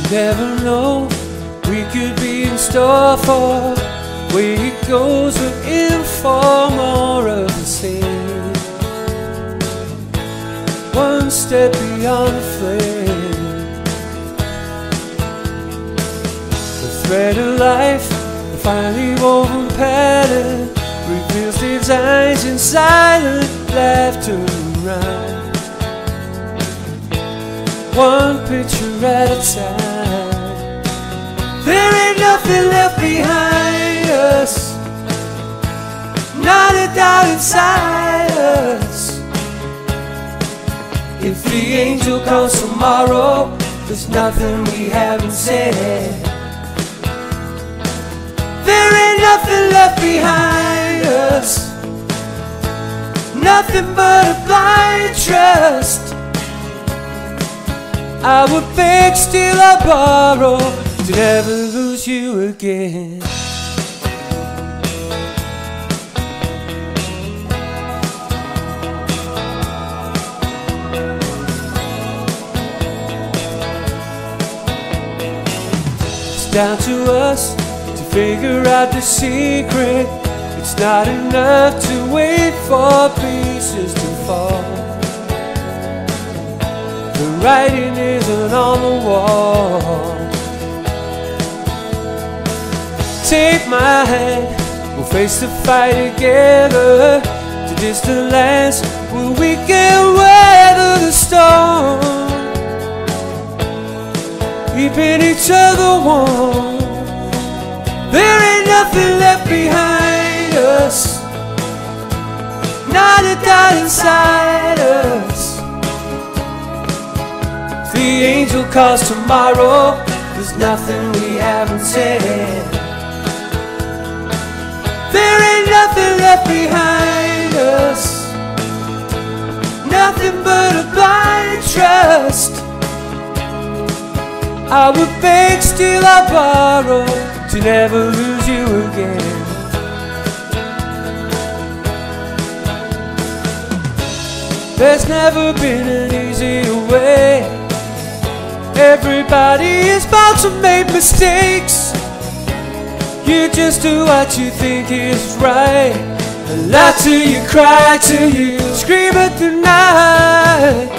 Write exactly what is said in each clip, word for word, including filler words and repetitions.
never know, we could be in store for. Way it goes, we're in for more of the same. One step beyond the flame. The thread of life, the finely woven pattern, reveals designs in silent laughter around. One picture at a time. There ain't nothing left behind us, not a doubt inside us. If the angel comes tomorrow, there's nothing we haven't said. There ain't nothing left behind us, nothing but a blind trust. I would beg, steal or borrow to never lose you again. It's down to us to figure out the secret. It's not enough to wait for pieces to fall. The writing isn't on the wall. Take my hand, we'll face the fight together to distant lands where we can weather the storm, keeping each other warm. There ain't nothing left behind us, not a doubt inside us. If the angel calls tomorrow, there's nothing we haven't said. There ain't nothing left behind us, nothing but a blind trust. I would beg, steal or borrow to never lose you again. There's never been an easier way. Everybody is bound to make mistakes. You just do what you think is right, and lie till you cry, till you scream at the night.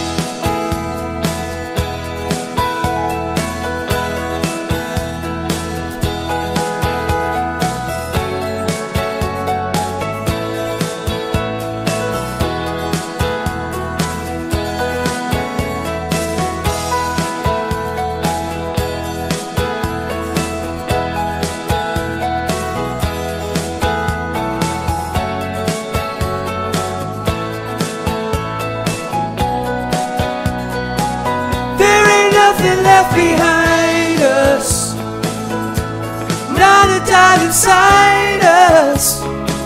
Nothing left behind us, not a doubt inside us.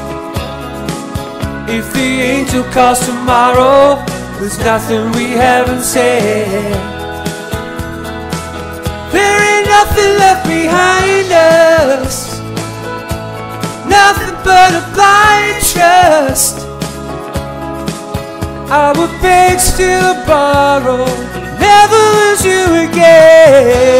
If the angel calls tomorrow, there's nothing we haven't said. There ain't nothing left behind us, nothing but a blind trust. I would beg, steal or borrow, never lose you again.